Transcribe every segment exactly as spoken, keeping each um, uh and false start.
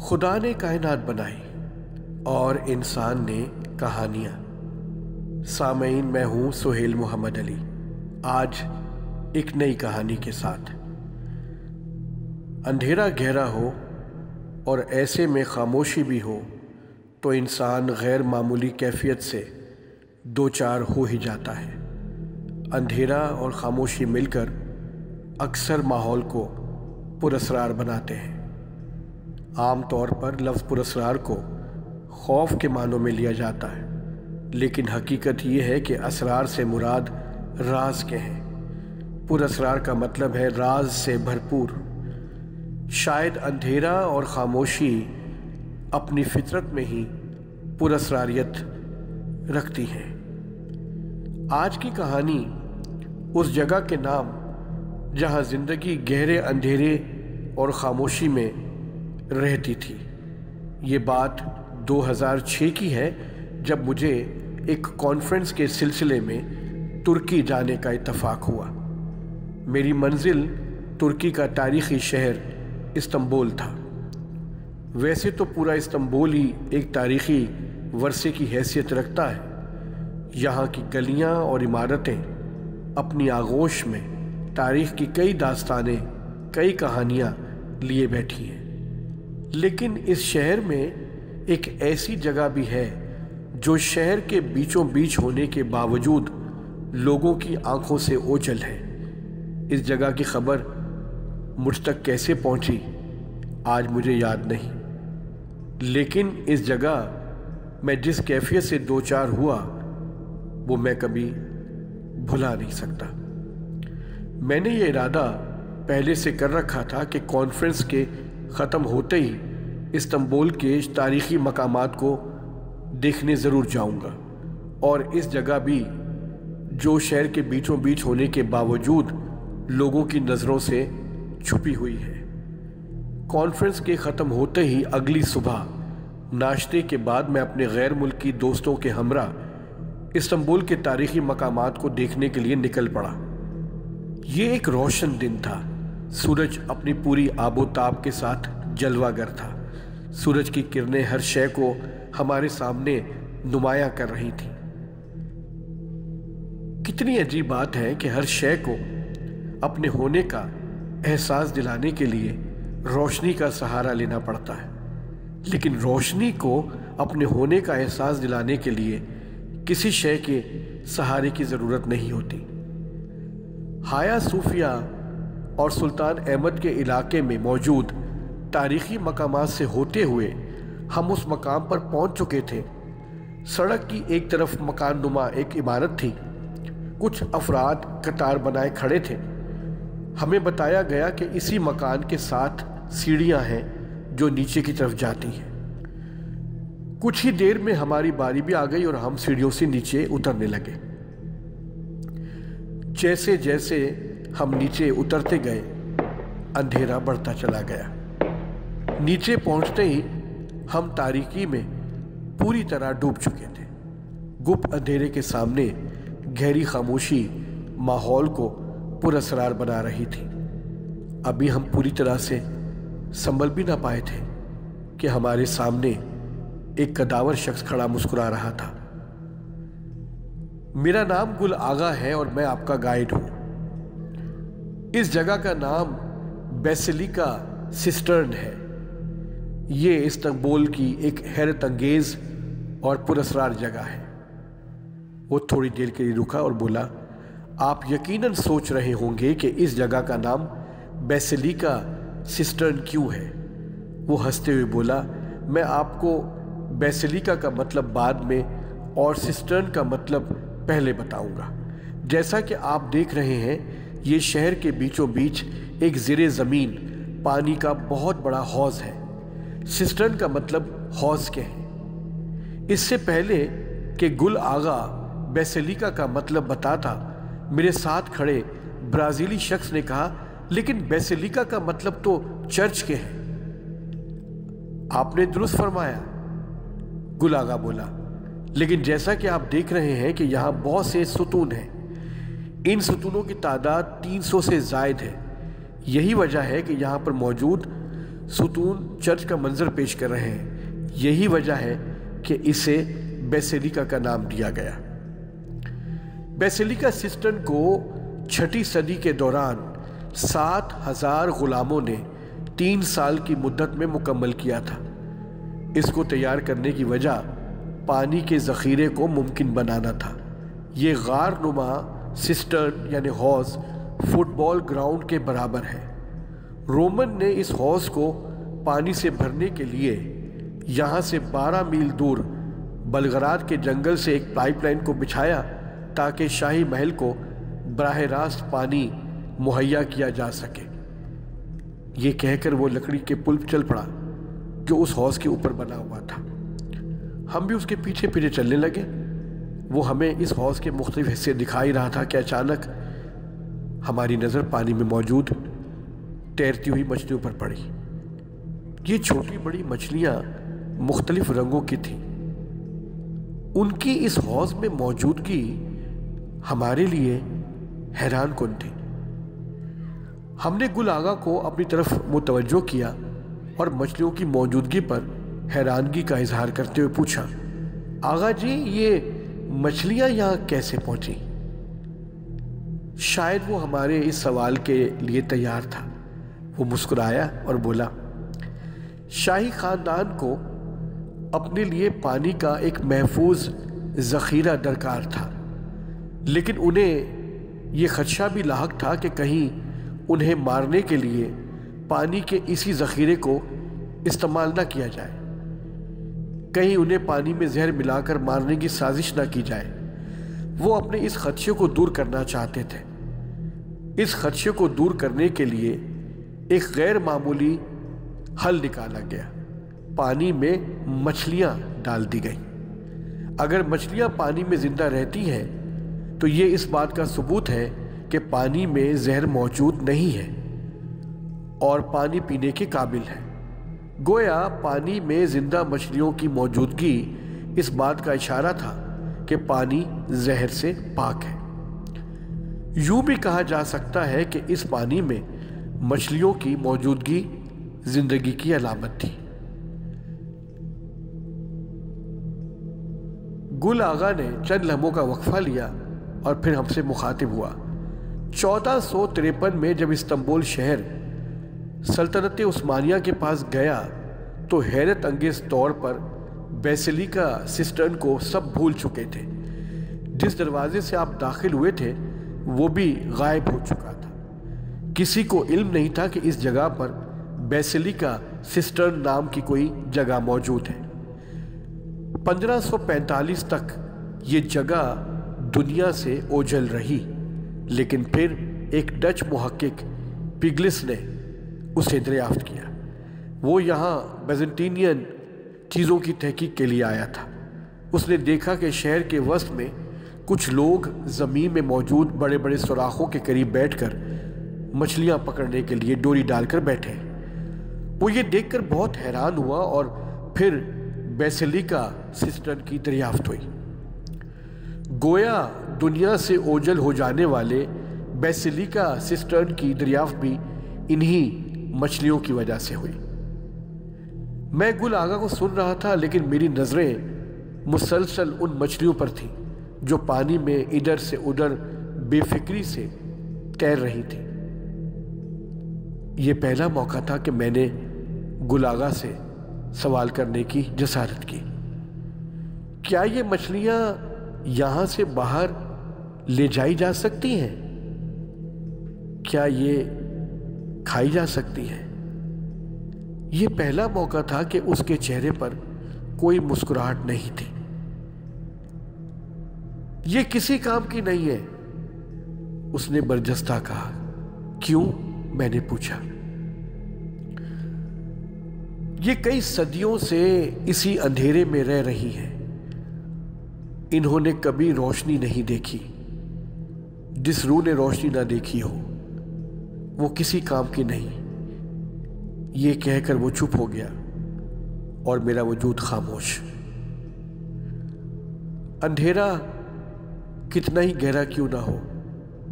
خدا نے کائنات بنائی اور انسان نے کہانیاں۔ سامعین، میں ہوں سہیل محمد علی، آج ایک نئی کہانی کے ساتھ۔ اندھیرا گہرا ہو اور ایسے میں خاموشی بھی ہو تو انسان غیر معمولی کیفیت سے دو چار ہو ہی جاتا ہے۔ اندھیرا اور خاموشی مل کر اکثر ماحول کو پراسرار بناتے ہیں۔ عام طور پر لفظ پراسرار کو خوف کے معنوں میں لیا جاتا ہے، لیکن حقیقت یہ ہے کہ اسرار سے مراد راز کے ہیں۔ پراسرار کا مطلب ہے راز سے بھرپور۔ شاید اندھیرا اور خاموشی اپنی فطرت میں ہی پراسراریت رکھتی ہیں۔ آج کی کہانی اس جگہ کے نام جہاں زندگی گہرے اندھیرے اور خاموشی میں رہتی تھی۔ یہ بات دو ہزار چھ کی ہے، جب مجھے ایک کانفرنس کے سلسلے میں ترکی جانے کا اتفاق ہوا۔ میری منزل ترکی کا تاریخی شہر استنبول تھا۔ ویسے تو پورا استنبول ہی ایک تاریخی ورثے کی حیثیت رکھتا ہے۔ یہاں کی گلیاں اور عمارتیں اپنی آغوش میں تاریخ کی کئی داستانیں، کئی کہانیاں لیے بیٹھی ہیں۔ لیکن اس شہر میں ایک ایسی جگہ بھی ہے جو شہر کے بیچوں بیچ ہونے کے باوجود لوگوں کی آنکھوں سے اوجھل ہے۔ اس جگہ کی خبر مجھ تک کیسے پہنچی آج مجھے یاد نہیں، لیکن اس جگہ میں جس کیفیت سے دو چار ہوا وہ میں کبھی بھلا نہیں سکتا۔ میں نے یہ ارادہ پہلے سے کر رکھا تھا کہ کانفرنس کے ختم ہوتے ہی استنبول کے تاریخی مقامات کو دیکھنے ضرور جاؤں گا، اور اس جگہ بھی جو شہر کے بیچوں بیچ ہونے کے باوجود لوگوں کی نظروں سے چھپی ہوئی ہے۔ کانفرنس کے ختم ہوتے ہی اگلی صبح ناشتے کے بعد میں اپنے غیر ملکی دوستوں کے ہمراہ استنبول کے تاریخی مقامات کو دیکھنے کے لیے نکل پڑا۔ یہ ایک روشن دن تھا۔ سورج اپنی پوری آب و تاب کے ساتھ جلوہ گر تھا۔ سورج کی کرنیں ہر شے کو ہمارے سامنے نمایاں کر رہی تھیں۔ کتنی عجیب بات ہے کہ ہر شے کو اپنے ہونے کا احساس دلانے کے لیے روشنی کا سہارا لینا پڑتا ہے، لیکن روشنی کو اپنے ہونے کا احساس دلانے کے لیے کسی شے کے سہارے کی ضرورت نہیں ہوتی۔ ہایا صوفیہ اور سلطان احمد کے علاقے میں موجود تاریخی مقامات سے ہوتے ہوئے ہم اس مقام پر پہنچ چکے تھے۔ سڑک کی ایک طرف مکان نما ایک عمارت تھی۔ کچھ افراد قطار بنائے کھڑے تھے۔ ہمیں بتایا گیا کہ اسی مکان کے ساتھ سیڑھیاں ہیں جو نیچے کی طرف جاتی ہیں۔ کچھ ہی دیر میں ہماری باری بھی آ گئی اور ہم سیڑھیوں سے نیچے اترنے لگے۔ جیسے جیسے ہم نیچے اترتے گئے اندھیرا بڑھتا چلا گیا۔ نیچے پہنچتے ہی ہم تاریکی میں پوری طرح ڈوب چکے تھے۔ گپ اندھیرے کے سامنے گہری خاموشی ماحول کو پراسرار بنا رہی تھی۔ ابھی ہم پوری طرح سے سنبھل بھی نہ پائے تھے کہ ہمارے سامنے ایک قداور شخص کھڑا مسکرا رہا تھا۔ میرا نام گل آغا ہے اور میں آپ کا گائیڈ ہوں۔ اس جگہ کا نام بیسیلیکا سسٹرن ہے۔ یہ استنبول کی ایک حیرت انگیز اور پراسرار جگہ ہے۔ وہ تھوڑی دیر کے لیے رکا اور بولا، آپ یقیناً سوچ رہے ہوں گے کہ اس جگہ کا نام بیسیلیکا سسٹرن کیوں ہے۔ وہ ہنستے ہوئے بولا، میں آپ کو بیسیلیکا کا مطلب بعد میں اور سسٹرن کا مطلب پہلے بتاؤں گا۔ جیسا کہ آپ دیکھ رہے ہیں، یہ شہر کے بیچوں بیچ ایک زیر زمین پانی کا بہت بڑا حوض ہے۔ سسٹرن کا مطلب حوض کے ہیں۔ اس سے پہلے کہ گل آغا بیسیلیکا کا مطلب بتاتا، میرے ساتھ کھڑے برازیلی شخص نے کہا، لیکن بیسیلیکا کا مطلب تو چرچ کے ہیں۔ آپ نے درست فرمایا، گل آغا بولا، لیکن جیسا کہ آپ دیکھ رہے ہیں کہ یہاں بہت سے ستون ہیں۔ ان ستونوں کی تعداد تین سو سے زائد ہے۔ یہی وجہ ہے کہ یہاں پر موجود ستون چرچ کا منظر پیش کر رہے ہیں۔ یہی وجہ ہے کہ اسے بیسیلیکا کا نام دیا گیا۔ بیسیلیکا سسٹرن کو چھٹی صدی کے دوران سات ہزار غلاموں نے تین سال کی مدت میں مکمل کیا تھا۔ اس کو تیار کرنے کی وجہ پانی کے ذخیرے کو ممکن بنانا تھا۔ یہ غار نما سسٹرن یعنی حوض فٹ بال گراؤنڈ کے برابر ہے۔ رومن نے اس حوض کو پانی سے بھرنے کے لیے یہاں سے بارہ میل دور بلغراد کے جنگل سے ایک پائپ لائن کو بچھایا تاکہ شاہی محل کو براہ راست پانی مہیا کیا جا سکے۔ یہ کہہ کر وہ لکڑی کے پل چل پڑا جو اس حوض کے اوپر بنا ہوا تھا۔ ہم بھی اس کے پیچھے پیچھے چلنے لگے۔ وہ ہمیں اس حوض کے مختلف حصے دکھائی رہا تھا کہ اچانک ہماری نظر پانی میں موجود تیرتی ہوئی مچھلیوں پر پڑی۔ یہ چھوٹی بڑی مچھلیاں مختلف رنگوں کی تھیں۔ ان کی اس حوض میں موجودگی ہمارے لیے حیران کن تھی۔ ہم نے گل آغا کو اپنی طرف متوجہ کیا اور مچھلیوں کی موجودگی پر حیرانگی کا اظہار کرتے ہوئے پوچھا، آغا جی یہ مچھلیاں یہاں کیسے پہنچی؟ شاید وہ ہمارے اس سوال کے لیے تیار تھا۔ وہ مسکرایا اور بولا، شاہی خاندان کو اپنے لیے پانی کا ایک محفوظ ذخیرہ درکار تھا، لیکن انہیں یہ خدشہ بھی لاحق تھا کہ کہیں انہیں مارنے کے لیے پانی کے اسی ذخیرے کو استعمال نہ کیا جائے، کہیں انہیں پانی میں زہر ملا کر مارنے کی سازش نہ کی جائے۔ وہ اپنے اس خدشے کو دور کرنا چاہتے تھے۔ اس خدشے کو دور کرنے کے لیے ایک غیر معمولی حل نکالا گیا۔ پانی میں مچھلیاں ڈال دی گئیں۔ اگر مچھلیاں پانی میں زندہ رہتی ہیں تو یہ اس بات کا ثبوت ہے کہ پانی میں زہر موجود نہیں ہے اور پانی پینے کے قابل ہے۔ گویا پانی میں زندہ مچھلیوں کی موجودگی اس بات کا اشارہ تھا کہ پانی زہر سے پاک ہے۔ یوں بھی کہا جا سکتا ہے کہ اس پانی میں مچھلیوں کی موجودگی زندگی کی علامت تھی۔ گل آغا نے چند لمحوں کا وقفہ لیا اور پھر ہم سے مخاطب ہوا۔ چودہ سو تریپن میں جب استنبول شہر سلطنت عثمانیہ کے پاس گیا تو حیرت انگیز طور پر بیسیلیکا سسٹرن کو سب بھول چکے تھے۔ جس دروازے سے آپ داخل ہوئے تھے وہ بھی غائب ہو چکا تھا۔ کسی کو علم نہیں تھا کہ اس جگہ پر بیسیلیکا سسٹرن نام کی کوئی جگہ موجود ہے۔ پندرہ سو پینتالیس تک یہ جگہ دنیا سے اوجھل رہی، لیکن پھر ایک ڈچ محقق پیگلس نے اسے دریافت کیا۔ وہ یہاں بیزنٹینین چیزوں کی تحقیق کے لیے آیا تھا۔ اس نے دیکھا کہ شہر کے وسط میں کچھ لوگ زمین میں موجود بڑے بڑے سوراخوں کے قریب بیٹھ کر مچھلیاں پکڑنے کے لیے ڈوری ڈال کر بیٹھے۔ وہ یہ دیکھ کر بہت حیران ہوا اور پھر بیسیلیکا سسٹرن کی دریافت ہوئی۔ گویا دنیا سے اوجھل ہو جانے والے بیسیلیکا سسٹرن کی دریافت بھی انہی مچھلیوں کی وجہ سے ہوئی۔ میں گل آغا کو سن رہا تھا، لیکن میری نظریں مسلسل ان مچھلیوں پر تھیں جو پانی میں ادھر سے ادھر بے فکری سے تیر رہی تھیں۔ یہ پہلا موقع تھا کہ میں نے گل آغا سے سوال کرنے کی جسارت کی، کیا یہ مچھلیاں یہاں سے باہر لے جائی جا سکتی ہیں؟ کیا یہ کھائی جا سکتی ہیں؟ یہ پہلا موقع تھا کہ اس کے چہرے پر کوئی مسکراہٹ نہیں تھی۔ یہ کسی کام کی نہیں ہے، اس نے برجستہ کہا۔ کیوں؟ میں نے پوچھا۔ یہ کئی صدیوں سے اسی اندھیرے میں رہ رہی ہے۔ انہوں نے کبھی روشنی نہیں دیکھی۔ جس روح نے روشنی نہ دیکھی ہو وہ کسی کام کی نہیں۔ یہ کہہ کر وہ چپ ہو گیا اور میرا وجود خاموش۔ اندھیرا کتنا ہی گہرا کیوں نہ ہو،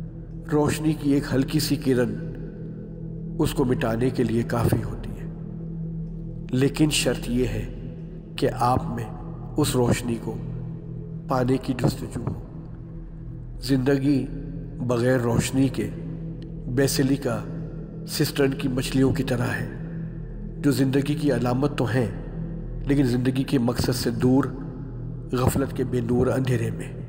روشنی کی ایک ہلکی سی کرن اس کو مٹانے کے لیے کافی ہوتی ہے۔ لیکن شرط یہ ہے کہ آپ میں اس روشنی کو پانے کی جستجو ہو۔ زندگی بغیر روشنی کے بیسیلیکا سسٹرن کی مچھلیوں کی طرح ہے، جو زندگی کی علامت تو ہیں لیکن زندگی کے مقصد سے دور، غفلت کے بے نور اندھیرے میں۔